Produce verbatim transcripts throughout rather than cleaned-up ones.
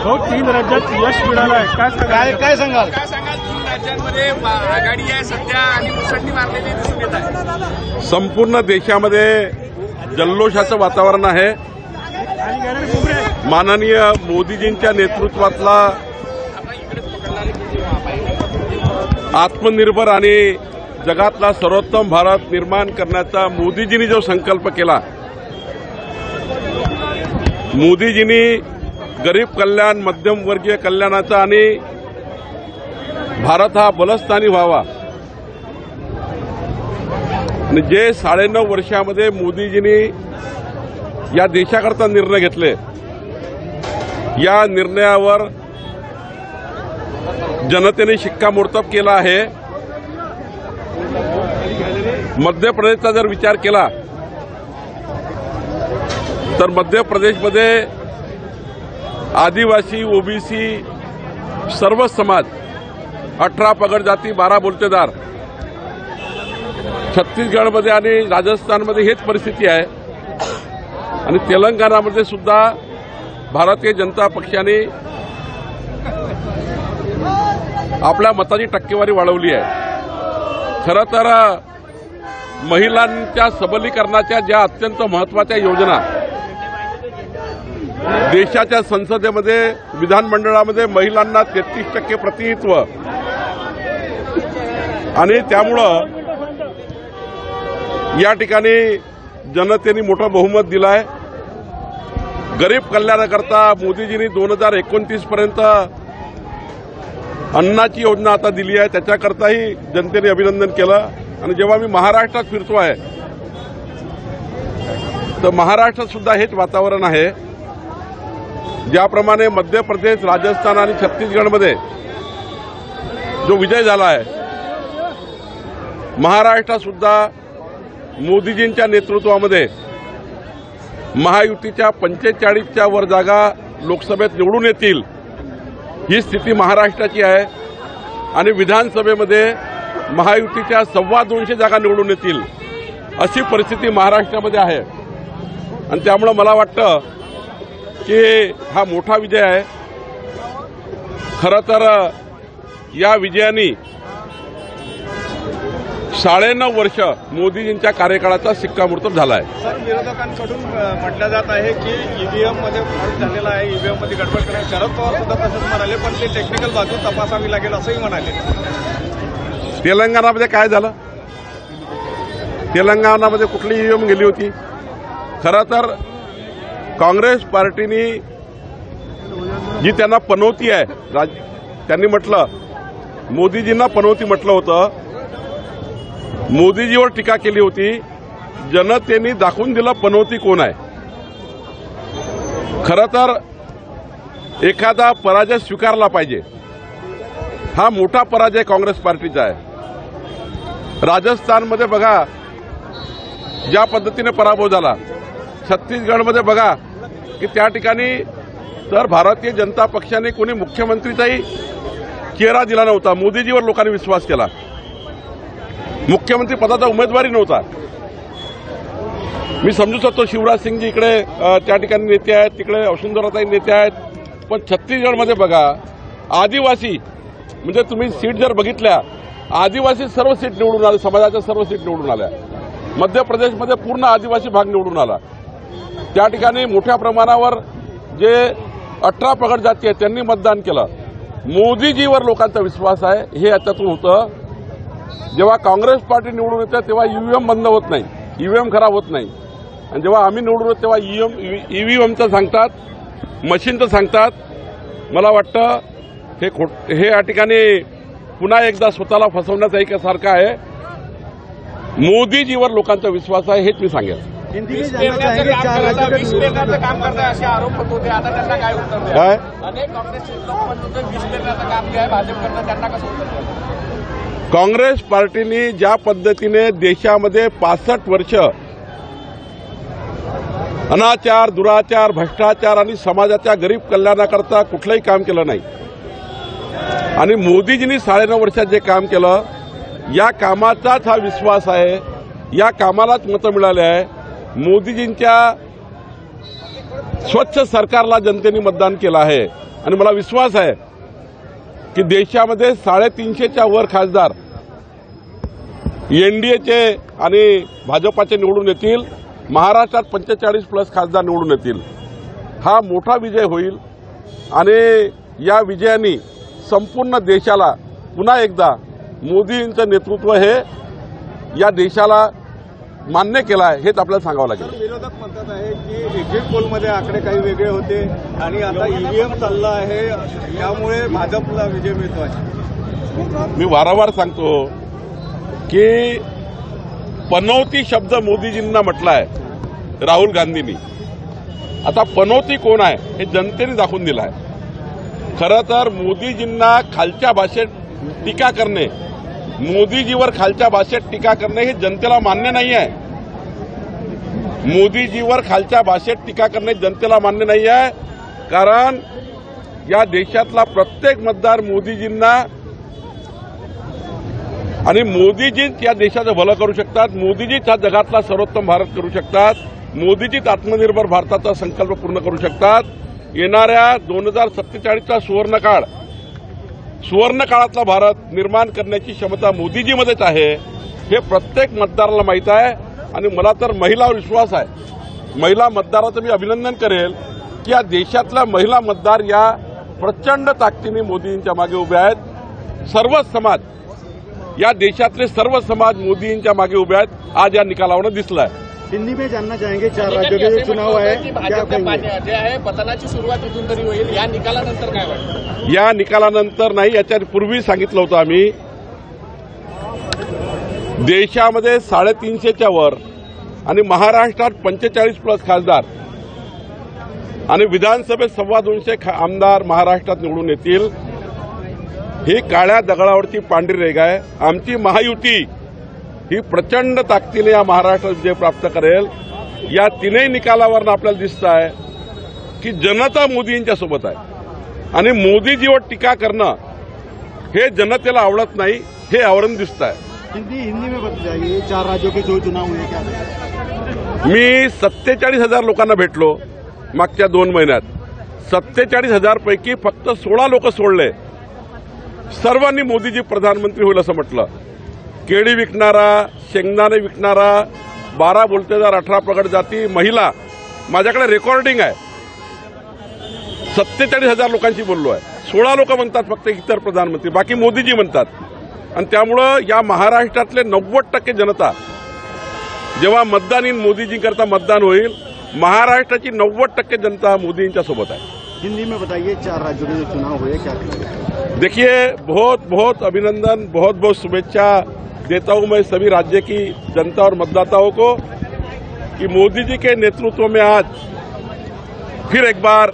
हो तीन राज्यात यश मिळालं आहे, काय काय काय सांगाल? काय सांगाल? तीन राज्यांमध्ये आघाडी आहे सध्या आणि मुसंडी मारलेली दिसून येत आहे. संपूर्ण देशामध्ये जल्लोषाचं वातावरण आहे. माननीय मोदीजींच्या नेतृत्वातला आत्मनिर्भर आणि जगातला सर्वोत्तम भारत निर्माण करण्याचा मोदीजींनी जो संकल्प केला, मोदीजींनी गरीब कल्याण, मध्यमवर्गीय कल्याणाचा आणि भारत हा बलस्थानी व्हावा, आणि जे साडेनऊ वर्षामध्ये मोदीजींनी या देशाकरता निर्णय घेतले, या निर्णयावर जनतेने शिक्कामोर्तब केला आहे. मध्य प्रदेशचा जर विचार केला तर मध्य प्रदेशमध्ये आदिवासी, ओबीसी सर्व समाज, अठरा पगड जाती, बारा बोलतेदार. छत्तीसगडमध्ये आणि राजस्थानमध्ये हेच परिस्थिती आहे, आणि तेलंगणामध्ये सुद्धा भारतीय जनता पक्षाने आपल्या मताची टक्केवारी वाढवली आहे. खरं तर महिलांच्या सबलीकरणाच्या ज्या अत्यंत महत्वाच्या योजना देशाच्या संसदेमध्ये, विधानमंडळामध्ये महिलांना तेहतीस टक्के प्रतिनिधित्व, आणि त्यामुळं या ठिकाणी जनतेने मोठं बहुमत दिलं आहे. गरीब कल्याणाकरता मोदीजींनी दोन हजार एकोणतीस पर्यंत अन्नाची योजना आता दिली आहे, त्याच्याकरताही जनतेने अभिनंदन केलं. आणि जेव्हा मी महाराष्ट्रात फिरतो आहे तर महाराष्ट्रात सुद्धा हेच वातावरण आहे. ज्याप्रमाणे मध्य प्रदेश, राजस्थान आणि छत्तीसगडमध्ये जो विजय झाला आहे, महाराष्ट्रात सुद्धा मोदीजींच्या नेतृत्वामध्ये महायुतीच्या पंचेचाळीसच्या वर जागा लोकसभेत निवडून येतील, ही स्थिती महाराष्ट्राची आहे. आणि विधानसभेमध्ये महायुतीच्या सव्वा दोनशे जागा निवडून येतील, अशी परिस्थिती महाराष्ट्रामध्ये आहे. आणि त्यामुळं मला वाटतं की हा मोठा विजय आहे. खरं तर या विजयाने साडेनऊ वर्ष मोदीजींच्या कार्यकाळाचा शिक्कामोर्तब झाला आहे. सर, विरोधकांकडून म्हटलं जात आहे की ईव्हीएम मध्ये फॉल्ट झालेला आहे, ईव्हीएम मध्ये गडबड करायची. शरद पवार सुद्धा तसंच म्हणाले, पण ते टेक्निकल बाजू तपासावी लागेल असंही म्हणाले. तेलंगणामध्ये काय झालं? तेलंगणामध्ये कुठली ईव्हीएम गेली होती? खरं तर काँग्रेस पार्टीनी जी त्यांना पनवती आहे, त्यांनी म्हटलं, मोदीजींना पनवती म्हटलं होतं, मोदीजीवर टीका केली होती. जनतेने दाखवून दिलं पनवती कोण आहे. खरं तर एखादा पराजय स्वीकारला पाहिजे. हा मोठा पराजय काँग्रेस पार्टीचा आहे. राजस्थानमध्ये बघा ज्या पद्धतीने पराभव झाला, छत्तीसगडमध्ये बघा की त्या ठिकाणी तर भारतीय जनता पक्षाने कोणी मुख्यमंत्रीचाही चेहरा दिला नव्हता. मोदीजीवर लोकांनी विश्वास केला. मुख्यमंत्री पदाचा उमेदवारी नव्हता. मी समजू शकतो शिवराज सिंगजी इकडे त्या ठिकाणी नेते आहेत, तिकडे वसुंधराताई नेते आहेत, पण छत्तीसगडमध्ये बघा आदिवासी, म्हणजे तुम्ही सीट जर बघितल्या, आदिवासी सर्व सीट निवडून आले, समाजाच्या सर्व सीट निवडून आल्या. मध्य प्रदेशमध्ये पूर्ण आदिवासी भाग निवडून आला. त्या ठिकाणी मोठ्या प्रमाणावर जे अठरा पगड जाती आहेत त्यांनी मतदान केलं. मोदीजीवर लोकांचा विश्वास आहे, हे याच्यातून होतं. जेव्हा काँग्रेस पार्टी निवडून येते तेव्हा ईव्हीएम बंद होत नाही, ईव्हीएम खराब होत नाही. आणि जेव्हा आम्ही निवडून येतो तेव्हा ईव्हीएम ईव्हीएमचं सांगतात, मशीनचं सांगतात. मला वाटतं हे खोट हे या ठिकाणी पुन्हा एकदा स्वतःला फसवण्याचा एकासारखं आहे. मोदीजीवर लोकांचा विश्वास आहे, हेच मी सांगेन. काम करताय असे आरोप होत होते, आता त्यांना काय उत्तर द्या? काय अनेक काँग्रेसचे लोक म्हणत होते वीस पेरण्याचं काम जे आहे भाजपकडनं, त्यांना कसं उत्तर द्या? काँग्रेस पार्टीने ज्या पद्धतीने देशामध्ये पासष्ट वर्ष अनाचार, दुराचार, भ्रष्टाचार आणि समाजाच्या गरीब कल्याणाकरता कुठलंही काम केलं नाही, आणि मोदीजींनी साडेनऊ वर्षात जे काम केलं, या कामाचाच हा विश्वास आहे. या कामालाच मतं मिळाले आहे. मोदीजींच्या स्वच्छ सरकारला जनतेने मतदान केलं आहे. आणि मला विश्वास आहे की देशामध्ये साडेतीनशेच्या वर खासदार एनडीएचे आणि भाजपाचे निवडून येतील. महाराष्ट्रात पंचेचाळीस प्लस खासदार निवडून येतील. हा मोठा विजय होईल आणि या विजयाने संपूर्ण देशाला पुन्हा एकदा मोदींचं नेतृत्व हे या देशाला मान्य केलं आहे हेच आपल्याला सांगावं लागेल. विरोधक म्हणतात आहे की एक्झिट पोलमध्ये आकडे काही वेगळे होते आणि आता ईव्हीएम चालला आहे, यामुळे भाजपला विजय मिळतो आहे. मी वारंवार सांगतो की पनौती शब्द मोदीजींना म्हटलाय राहुल गांधींनी. आता पनौती कोण आहे हे जनतेने दाखवून दिलं आहे. खरं तर मोदीजींना खालच्या भाषेत टीका करणे, मोदीजीवर खालच्या भाषेत टीका करणे हे जनतेला मान्य नाही आहे. मोदीजीवर खालच्या भाषेत टीका करणे जनतेला मान्य नाही आहे. कारण या देशातला प्रत्येक मतदार मोदीजींना आणि मोदीजीच या देशाचं भलं करू शकतात, मोदीजीच हा जगातला सर्वोत्तम भारत करू शकतात, मोदीजीच आत्मनिर्भर भारताचा संकल्प पूर्ण करू शकतात. येणाऱ्या दोन हजार सत्तेचाळीसचा सुवर्णकाळ, सुवर्ण काळातला भारत निर्माण करण्याची क्षमता मोदीजीमध्येच आहे हे प्रत्येक मतदाराला माहीत आहे. आणि मला तर महिलावर विश्वास आहे. महिला मतदाराचं मी अभिनंदन करेल की या देशातल्या महिला मतदार या प्रचंड ताकदीने मोदींच्या मागे उभे आहेत. सर्व समाज, या देशातले सर्व समाज मोदींच्या मागे उभे आहेत. आज या निकालावरून दिसलं आहे. हिंदी में जानना चाहेंगे, चार राज्यों के जो चुनाव है क्या कहेंगे? जे आहे पतनाची सुरुवात इथून तरी होईल. या निकालानंतर काय वाटतं? या निकालानंतर नाही, याच्या पूर्वी सांगितलं होतं आम्ही, देशामध्ये साडेतीनशेच्या वर आणि महाराष्ट्रात पंचेचाळीस प्लस खासदार आणि विधानसभेत सव्वा दोनशे आमदार महाराष्ट्रात निवडून येतील. ही काळ्या दगडावरची पांढरी रेघ आहे. आमची महायुती ही प्रचंड ताकदीने या महाराष्ट्रात विजय प्राप्त करेल. या तीनही निकालावरून आपल्याला दिसतं आहे की जनता मोदींच्या सोबत आहे आणि मोदीजीवर टीका करणं हे जनतेला आवडत नाही हे आवरण दिसतं आहे. हिंदी हिंदी में बताइए, चार राज्यों के जो चुनाव हुए क्या? मी सत्तेचाळीस हजार लोकांना भेटलो मागच्या दोन महिन्यात. सत्तेचाळीस हजार पैकी फक्त सोळा लोक सोडले. सर्वांनी मोदीजी प्रधानमंत्री होईल असं म्हटलं. केळी विकणारा, शेंगदाणे विकणारा, बारा बोलतेदार, अठरा प्रगट जाती, महिला, माझ्याकडे रेकॉर्डिंग आहे. सत्तेचाळीस हजार लोकांशी बोललो आहे. सोळा लोक म्हणतात फक्त इतर प्रधानमंत्री, बाकी मोदीजी म्हणतात. आणि त्यामुळं या महाराष्ट्रातले नव्वद टक्के जनता जेव्हा मतदान येईल मोदीजींकरता मतदान होईल, महाराष्ट्राची नव्वद टक्के जनता मोदींच्या सोबत आहे. हिंदी में बताइए, चार राज्यों के जो चुनाव हुए क्या कहेंगे? देखिए, बहुत बहुत अभिनंदन, बहुत बहुत शुभेच्छा देता हूं मैं सभी राज्य की जनता और मतदाताओं को कि मोदी जी के नेतृत्व में आज फिर एक बार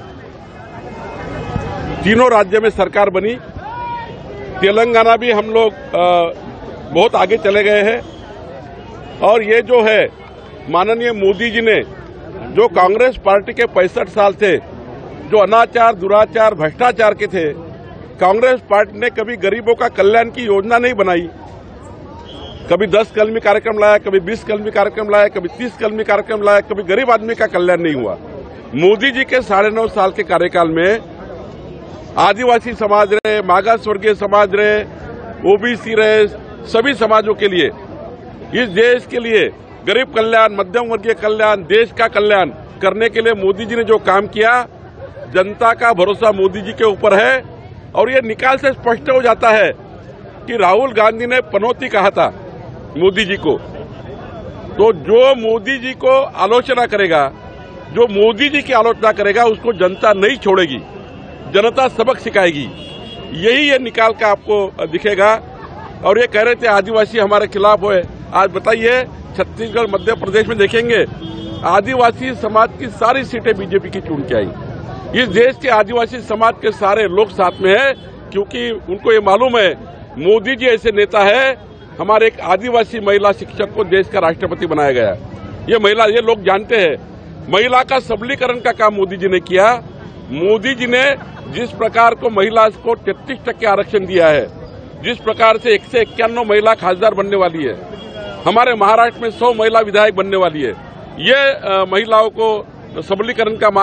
तीनों राज्य में सरकार बनी. तेलंगाना भी हम लोग बहुत आगे चले गए हैं. और ये जो है माननीय मोदी जी ने जो कांग्रेस पार्टी के पैंसठ साल थे जो अनाचार, दुराचार, भ्रष्टाचार के थे, कांग्रेस पार्टी ने कभी गरीबों का कल्याण की योजना नहीं बनाई. कभी दस कलमी कार्यक्रम लाया, कभी बीस कलमी कार्यक्रम लाया, कभी तीस कलमी कार्यक्रम लाया, कभी गरीब आदमी का कल्याण नहीं हुआ. मोदी जी के साढ़े नौ साल के कार्यकाल में आदिवासी समाज रहे, मागास वर्गीय समाज रहे, ओबीसी रहे, सभी समाजों के लिए, इस देश के लिए गरीब कल्याण, मध्यम वर्गीय कल्याण, देश का कल्याण करने के लिए मोदी जी ने जो काम किया, जनता का भरोसा मोदी जी के ऊपर है. और ये निकाल से स्पष्ट हो जाता है कि राहुल गांधी ने पनौती कहा था मोदी जी को. तो जो मोदी जी को आलोचना करेगा, जो मोदी जी की आलोचना करेगा, उसको जनता नहीं छोड़ेगी, जनता सबक सिखाएगी. यही ये निकाल का आपको दिखेगा. और ये कह रहे थे आदिवासी हमारे खिलाफ हुए. आज बताइए, छत्तीसगढ़, मध्य प्रदेश में देखेंगे आदिवासी समाज की सारी सीटें बीजेपी की चुन के आई. इस देश के आदिवासी समाज के सारे लोग साथ में है, क्योंकि उनको ये मालूम है मोदी जी ऐसे नेता है. हमारे एक आदिवासी महिला शिक्षक को देश का राष्ट्रपति बनाया गया. ये महिला, ये लोग जानते हैं महिला का सबलीकरण का काम मोदी जी ने किया. मोदी जी ने जिस प्रकार को महिला को तैंतीस टक्के आरक्षण दिया है, जिस प्रकार से एक से इक्यानवे महिला खासदार बनने वाली है, हमारे महाराष्ट्र में सौ महिला विधायक बनने वाली है, ये महिलाओं को सबलीकरण का मार्ग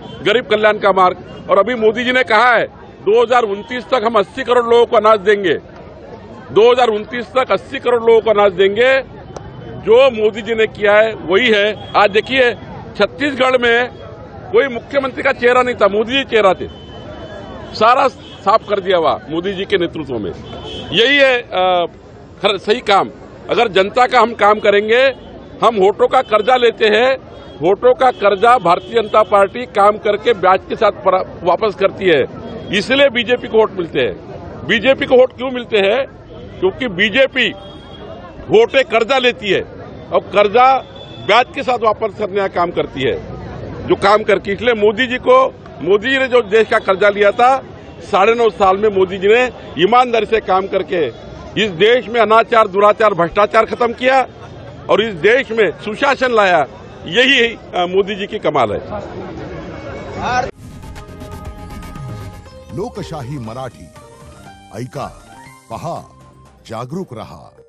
गरीब कल्याण का मार्ग। और अभी मोदी जी ने कहा है दो हज़ार उनतीस तक हम अस्सी करोड़ लोगों को अनाज देंगे, दो हज़ार उनतीस तक अस्सी करोड़ लोगों को अनाज देंगे। जो मोदी जी ने किया है वही है। आज देखिए छत्तीसगढ़ में कोई मुख्यमंत्री का चेहरा नहीं था, मोदी जी चेहरा थे, सारा साफ कर दिया हुआ मोदी जी के नेतृत्व में। यही है आ, सही काम। अगर जनता का हम काम करेंगे, हम वोटों का कर्जा लेते हैं, वोटों का कर्जा भारतीय जनता पार्टी काम करके ब्याज के साथ वापस करती है, इसलिए बीजेपी को वोट मिलते हैं। बीजेपी को वोट क्यों मिलते हैं? क्योंकि बीजेपी वोटें कर्जा लेती है और कर्जा ब्याज के साथ वापस करने का काम करती है, जो काम करके। इसलिए मोदी जी को, मोदी जी ने जो देश का कर्जा लिया था, साढ़े नौ साल में मोदी जी ने ईमानदारी से काम करके इस देश में अनाचार, दुराचार, भ्रष्टाचार खत्म किया और इस देश में सुशासन लाया। यही मोदी जी की कमाल है। लोकशाही मराठी ऐका, पहा, जागरूक रहा।